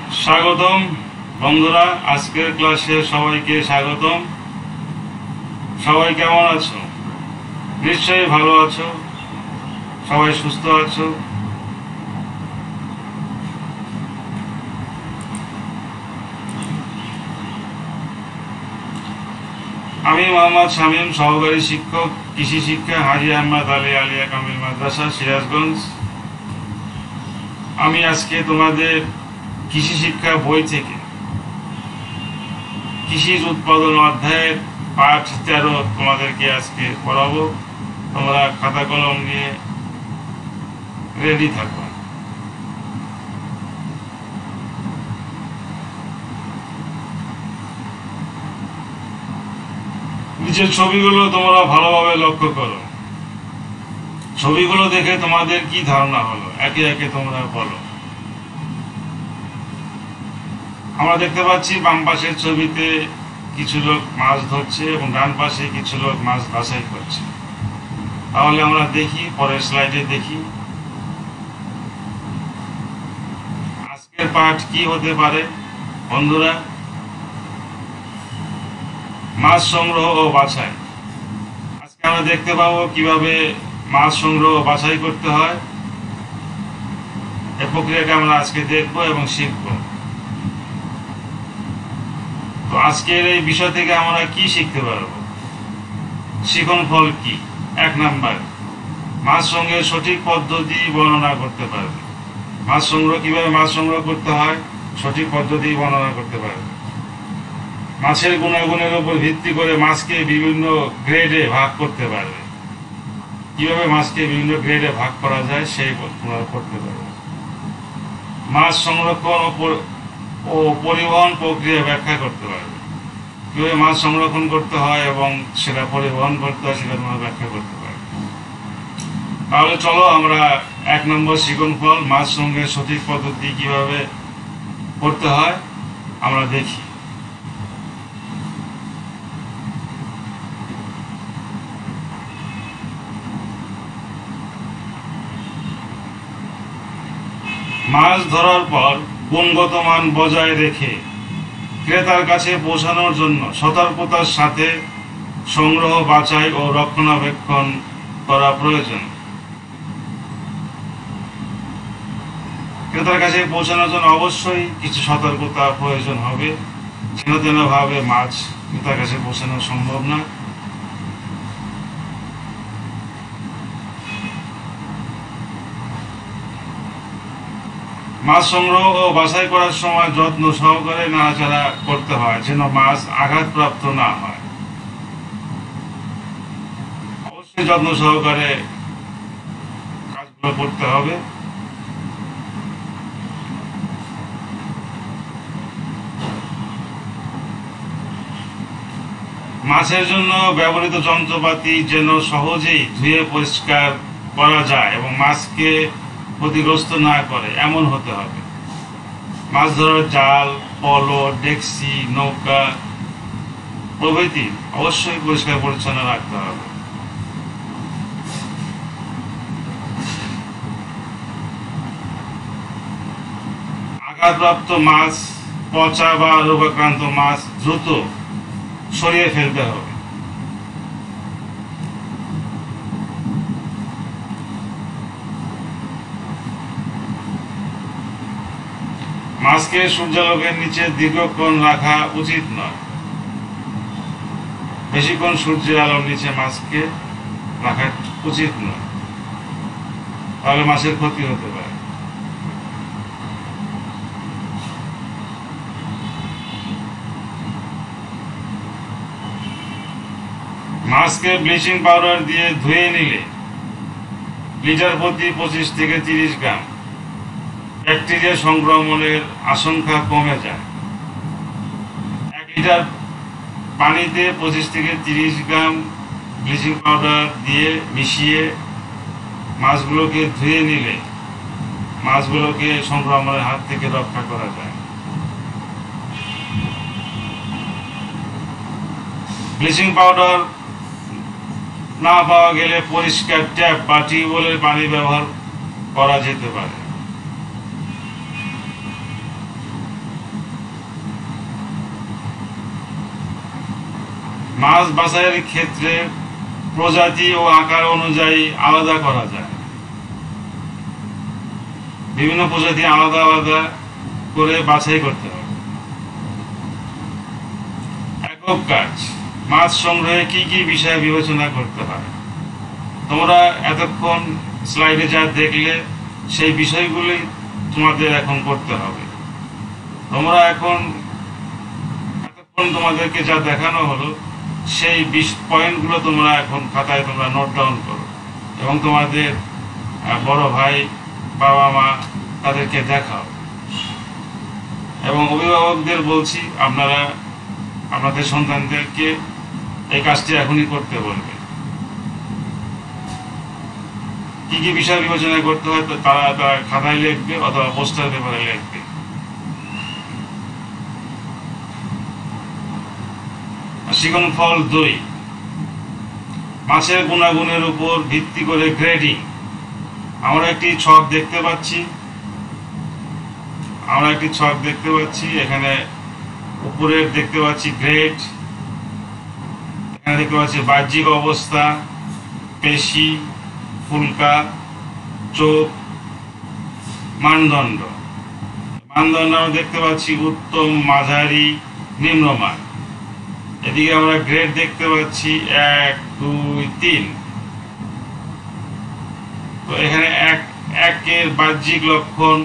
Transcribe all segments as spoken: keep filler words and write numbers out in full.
স্বাগতম বন্ধুরা, আজকের ক্লাসে সবাইকে স্বাগতম। সবাই কেমন আছো? নিশ্চয়ই ভালো আছো, সবাই সুস্থ আছো। আমি মোহাম্মদ শামীম, সহকারী শিক্ষক কৃষি শিক্ষা, হাজী আহমদ আলী আলিয়া কামিল মাদ্রাসা, সিরাজগঞ্জ। আমি আজকে তোমাদের কৃষি শিক্ষা বই থেকে কৃষিজ উৎপাদন অধ্যায়ের পাঠ তেরো তোমাদেরকে আজকে পড়াবো। তোমরা খাতা কলম নিয়ে রেডি থাকো। নিচের ছবিগুলো তোমরা ভালোভাবে লক্ষ্য করো। ছবিগুলো দেখে তোমাদের কি ধারণা হলো একে একে তোমরা বলো। আমরা দেখতে পাচ্ছি বাম পাশের ছবিতে কিছু লোক মাছ ধরছে এবং ডান পাশে কিছু লোক মাছ বাছাই করছে। তাহলে আমরা দেখি পরের স্লাইডে দেখি আজকের পাঠ কি হতে পারে। বন্ধুরা, মাছ সংগ্রহ ও বাছাই। আজকে আমরা দেখতে পাবো কিভাবে মাছ সংগ্রহ ও বাছাই করতে হয়। এই প্রক্রিয়াটা আমরা আজকে দেখবো এবং শিখবো। তো আজকের এই বিষয় থেকে আমরা কি শিখতে পারবো? শিখন ফল কি? এক নাম্বার, মাছ সংগ্রহের সঠিক পদ্ধতি বর্ণনা করতে পারবে। মাছ সংগ্রহ কিভাবে মাছ সংগ্রহ করতে হয় সঠিক পদ্ধতি বর্ণনা করতে পারবে। মাছের গুণাগুণের উপর ভিত্তি করে মাছকে বিভিন্ন গ্রেডে ভাগ করতে পারবে। কিভাবে মাছকে বিভিন্ন গ্রেডে ভাগ করা যায় সেই তোমরা করতে পারবে। মাছ সংরক্ষণ ও পরিবহন প্রক্রিয়া ব্যাখ্যা করতে পারবে। কিভাবে মাছ সংরক্ষণ করতে হয় এবং সেটা পরিবহন করতে হয় সেটা তোমরা ব্যাখ্যা করতে পারবে। তাহলে চলো আমরা এক নম্বর শিখন ফল, মাছ সংগ্রহের সঠিক পদ্ধতি কিভাবে করতে হয় আমরা দেখি। মাছ ধরার পর গুণগত মান বজায় রেখে ক্রেতার কাছে পৌঁছানোর জন্য সতর্কতার সাথে সংগ্রহ, বাছাই ও রক্ষণাবেক্ষণ করা প্রয়োজন। ক্রেতার কাছে পৌঁছানোর জন্য অবশ্যই কিছু সতর্কতা প্রয়োজন হবে। যেন তেন ভাবে মাছ ক্রেতার কাছে পৌঁছানো সম্ভব না। মাছ সংগ্রহ ও বাছাই করার সময় যত্ন সহকারে নাড়াচাড়া করতে হয় যেন মাছ আঘাতপ্রাপ্ত না হয়। অবশ্যই যত্ন সহকারে কাজগুলো করতে হবে। মাছের জন্য ব্যবহৃত যন্ত্রপাতি যেন সহজেই ধুয়ে পরিষ্কার করা যায় এবং মাছকে ক্ষতিগ্রস্ত না করে এমন হতে হবে। মাছ ধরার জাল, পলো, ডেকসি, নৌকা প্রভৃতি অবশ্যই পরিষ্কার পরিচ্ছন্ন রাখতে হবে। আঘাতপ্রাপ্ত মাছ, পচা বা রোগাক্রান্ত মাছ দ্রুত সরিয়ে ফেলতে হবে। মাছকে সূর্যালোকের নিচে দীর্ঘক্ষণ রাখা উচিত নয়। বেশিক্ষণ সূর্যের আলোর নিচে মাছকে রাখা উচিত নয়, তাহলে মাছের ক্ষতি হতে পারে। মাছকে ব্লিচিং পাউডার দিয়ে ধুয়ে নিলে লিটার প্রতি পঁচিশ থেকে তিরিশ গ্রাম ব্যাকটেরিয়া সংক্রমণের আশঙ্কা কমে যায়। এক লিটার পানিতে পঁচিশ থেকে তিরিশ গ্রাম ব্লিচিং পাউডার দিয়ে মিশিয়ে মাছগুলোকে ধুয়ে নিলে মাছগুলোকে সংক্রমণের হাত থেকে রক্ষা করা যায়। ব্লিচিং পাউডার না পাওয়া গেলে পরিষ্কার ট্যাপ বা টিউবওয়েলের পানি ব্যবহার করা যেতে পারে। মাছ বাছাইয়ের ক্ষেত্রে প্রজাতি ও আকার অনুযায়ী আলাদা করা যায়। বিভিন্ন প্রজাতি আলাদা আলাদা করে বাছাই করতে হবে। একক কাজ, মাছ সংগ্রহে কি কি বিষয় বিবেচনা করতে হয়। তোমরা এতক্ষণ স্লাইডে যা দেখলে সেই বিষয়গুলি তোমাদের এখন করতে হবে। তোমরা এখন এতক্ষণ তোমাদেরকে যা দেখানো হলো সেই বিশ পয়েন্টগুলো তোমরা এখন খাতায় তোমরা নোট ডাউন করো এবং তোমাদের বড় ভাই, বাবা মা তাদেরকে দেখাও। এবং অভিভাবকদের বলছি, আপনারা আপনাদের সন্তানদেরকে এই কাজটি এখনই করতে বলবে। কি কি বিষয় বিবেচনা করতে হয় তারা তারা খাতায় লিখবে অথবা পোস্টার পেপারে লিখবে। শিখন ফল দুই, মাছের গুণাগুণের উপর ভিত্তি করে গ্রেডিং। আমরা একটি ছক দেখতে পাচ্ছি আমরা একটি ছক দেখতে পাচ্ছি এখানে উপরে দেখতে পাচ্ছি গ্রেড, এখানে দেখতে পাচ্ছি বাহ্যিক অবস্থা, পেশি, ফুলকা, চোখ, মানদণ্ড। মানদণ্ড আমরা দেখতে পাচ্ছি উত্তম, মাঝারি, নিম্নমান। এদিকে আমরা গ্রেড দেখতে পাচ্ছি এক, দুই, তিন। তো এখানে এক একের বাহ্যিক লক্ষণ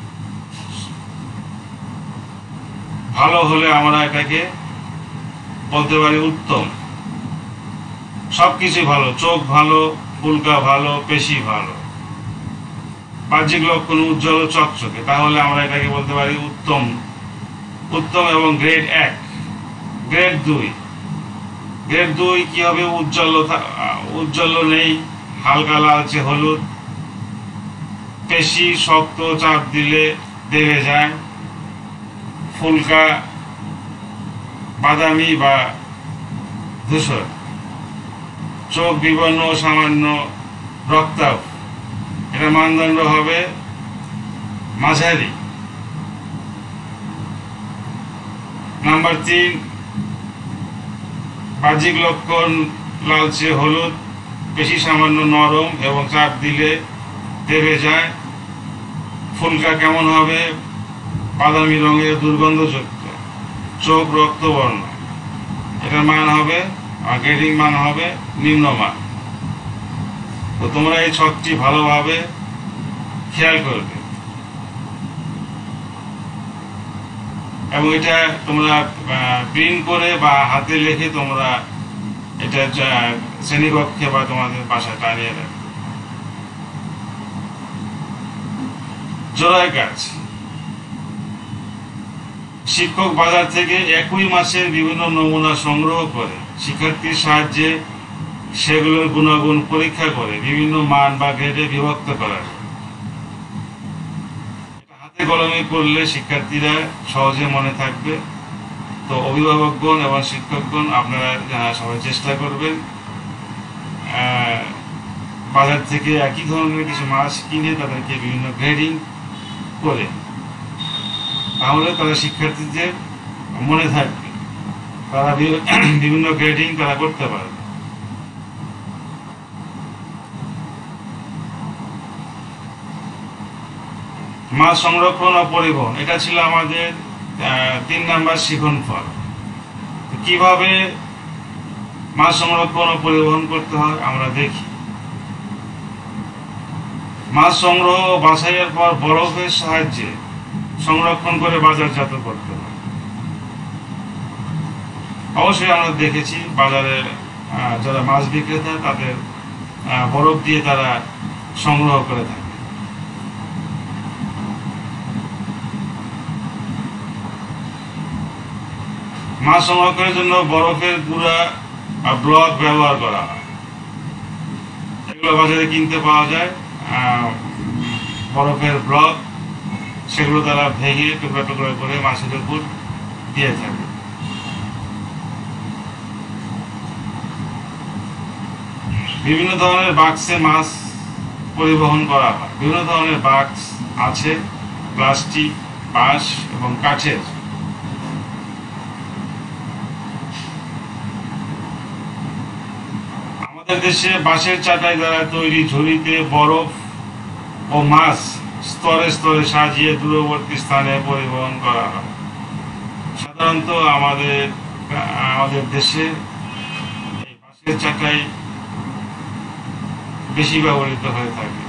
ভালো হলে আমরা এটাকে বলতে পারি উত্তম। সবকিছু ভালো, চোখ ভালো, ফুলকা ভালো, পেশি ভালো, বাহ্যিক লক্ষণ উজ্জ্বল চকচকে, তাহলে আমরা এটাকে বলতে পারি উত্তম উত্তম এবং গ্রেড এক। গ্রেড দুই, গ্রেড দুই কি হবে? উজ্জ্বল উজ্জ্বল নেই, হালকা লালচে হলুদ, পেশি শক্ত, চাপ দিলে দেবে যায়, ফুলকা বাদামি বা ধূসর, চোখ বিবর্ণ, সামান্য রক্তাভ। এটা মানদণ্ড হবে মাঝারি। নাম্বার তিন, বাহ্যিক লক্ষণ লালচে হলুদ, পেশি সামান্য নরম এবং চাপ দিলে দেবে যায়। ফুলকা কেমন হবে? বাদামি রঙের, দুর্গন্ধযুক্ত, চোখ রক্তবর্ণ। এটার মান হবে, গ্রেডিং মান হবে নিম্নমান। তো তোমরা এই ছকটি ভালোভাবে খেয়াল করবে এবং এটা তোমরা প্রিন্ট করে বা হাতে লিখে তোমরা এটা শ্রেণীকক্ষে বা তোমাদের বাসায় টানিয়ে রাখবে। জোড়ায় কাজ, শিক্ষক বাজার থেকে একই মাসের বিভিন্ন নমুনা সংগ্রহ করে শিক্ষার্থীর সাহায্যে সেগুলোর গুণাগুণ পরীক্ষা করে বিভিন্ন মান বা গ্রেডে বিভক্ত করা। হাতে কলমে করলে শিক্ষার্থীরা সহজে মনে থাকবে। তো অভিভাবকগণ এবং শিক্ষকগণ আপনারা সবাই চেষ্টা করবেন বাজার থেকে একই ধরনের কিছু মাছ কিনে তাদেরকে বিভিন্ন গ্রেডিং করে, তাহলে তারা শিক্ষার্থীদের মনে থাকবে, তারা বিভিন্ন গ্রেডিং তারা করতে পারবে। মাছ সংরক্ষণ ও পরিবহন, এটা ছিল আমাদের তিন নাম্বার শিখন ফল। কিভাবে মাছ সংরক্ষণ ও পরিবহন করতে হয় আমরা দেখি। মাছ সংগ্রহ ও বাছাইয়ের পর বরফের সাহায্যে সংরক্ষণ করে বাজারজাত করতে হয়। অবশ্যই আমরা দেখেছি বাজারে যারা মাছ বিক্রেতা তাদের বরফ দিয়ে তারা সংগ্রহ করে থাকে। মাছ সংরক্ষণের জন্য বরফের গুঁড়া বা ব্লক ব্যবহার করা হয়। এগুলো বাজারে কিনতে পাওয়া যায়, বরফের ব্লক। সেগুলো তারা ভেঙে টুকরা টুকরা করে মাছের উপর দিয়ে থাকে। বিভিন্ন ধরনের বাক্সে মাছ পরিবহন করা হয়। বিভিন্ন ধরনের বাক্স আছে, প্লাস্টিক, বাঁশ এবং কাঠের। আমাদের দেশে বাঁশের চাটাই দ্বারা তৈরি ঝুড়িতে বরফ ও মাছ স্তরে স্তরে সাজিয়ে দূরবর্তী স্থানে পরিবহন করা হয়। সাধারণত আমাদের আমাদের দেশে এই বাঁশের চাটাই বেশি ব্যবহৃত হয়ে থাকে।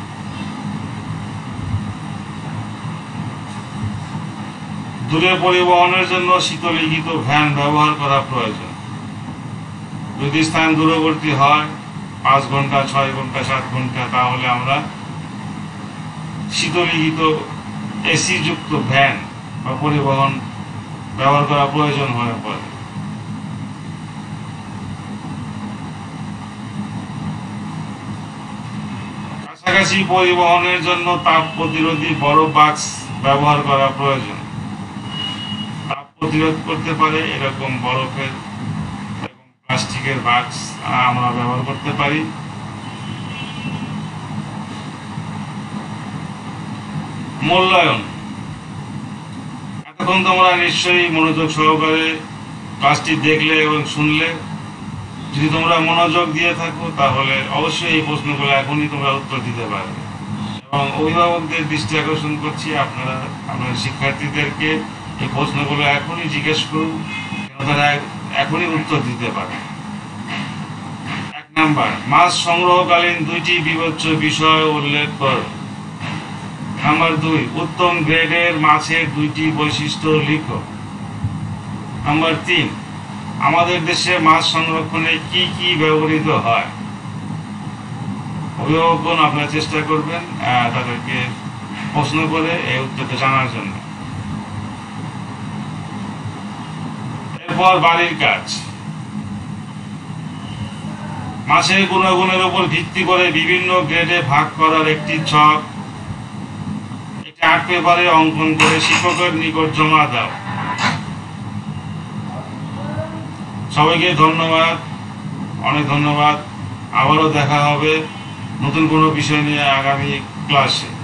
দূরে পরিবহনের জন্য শীতলীকৃত ভ্যান ব্যবহার করা প্রয়োজন। যদি স্থান দূরবর্তী হয়, পাঁচ ঘন্টা ছয় ঘন্টা সাত ঘন্টা, তাহলে আমরা শীতলীকৃত এসি যুক্ত ভ্যান বা পরিবহন ব্যবহার করা প্রয়োজন হয়ে পড়ে। কাছাকাছি পরিবহনের জন্য তাপ প্রতিরোধী বড় বাক্স ব্যবহার করা প্রয়োজন। তাপ প্রতিরোধ করতে পারে এরকম বরফের প্লাস্টিকের বাক্স আমরা ব্যবহার করতে পারি। মূল্যায়ন, এতক্ষণ তোমরা নিশ্চয়ই মনোযোগ সহকারে ক্লাসটি দেখলে এবং শুনলে। যদি তোমরা মনোযোগ দিয়ে থাকো তাহলে অবশ্যই এই প্রশ্নগুলো এখনই তোমরা উত্তর দিতে পারবে। এবং অভিভাবকদের দৃষ্টি আকর্ষণ করছি, আপনারা আপনার শিক্ষার্থীদেরকে এই প্রশ্নগুলো এখনই জিজ্ঞেস করুন, তারা এখনই উত্তর দিতে পারে। এক নাম্বার, মাছ সংগ্রহকালীন দুইটি বিবেচ্য বিষয় উল্লেখ করো। নাম্বার দুই, উত্তম গ্রেডের মাছের দুইটি বৈশিষ্ট্য লিখো। নাম্বার তিন, আমাদের দেশে মাছ সংরক্ষণে কি কি ব্যবহৃত হয়। অভিভাবকগণ আপনারা চেষ্টা করবেন তাদেরকে প্রশ্ন করে এই উত্তরটা জানার জন্য। এরপর বাড়ির কাজ। মাছের গুণাগুণের উপর ভিত্তি করে বিভিন্ন গ্রেডে ভাগ করার একটি ছক একটি আর্ট পেপারে অঙ্কন করে শিক্ষকের নিকট জমা দাও। সবাইকে ধন্যবাদ, অনেক ধন্যবাদ। আবারও দেখা হবে নতুন কোনো বিষয় নিয়ে আগামী ক্লাসে।